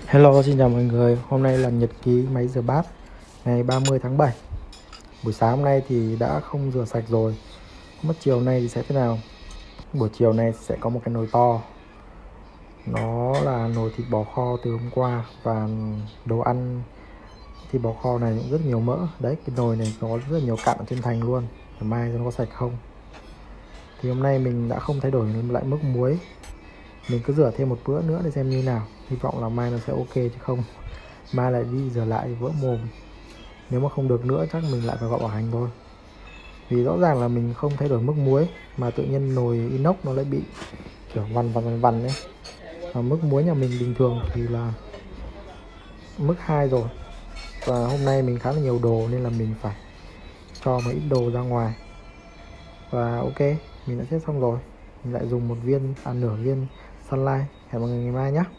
Hello, xin chào mọi người. Hôm nay là nhật ký máy rửa bát ngày 30 tháng 7. Buổi sáng hôm nay thì đã không rửa sạch rồi. Mất chiều nay thì sẽ thế nào? Buổi chiều này sẽ có một cái nồi to. Nó là nồi thịt bò kho từ hôm qua và đồ ăn thịt bò kho này cũng rất nhiều mỡ. Đấy, cái nồi này có rất nhiều cặn ở trên thành luôn. Ngày mai nó có sạch không? Thì hôm nay mình đã không thay đổi lại mức muối. Mình cứ rửa thêm một bữa nữa để xem như nào. Hy vọng là mai nó sẽ ok chứ không mai lại đi rửa lại vỡ mồm. Nếu mà không được nữa chắc mình lại phải gọi bảo hành thôi. Vì rõ ràng là mình không thay đổi mức muối mà tự nhiên nồi inox nó lại bị kiểu vằn ấy. Và mức muối nhà mình bình thường thì là mức 2 rồi. Và hôm nay mình khá là nhiều đồ nên là mình phải cho một ít đồ ra ngoài. Và ok, mình đã set xong rồi. Mình lại dùng nửa viên Sunlight. Hẹn mọi người ngày mai nhé.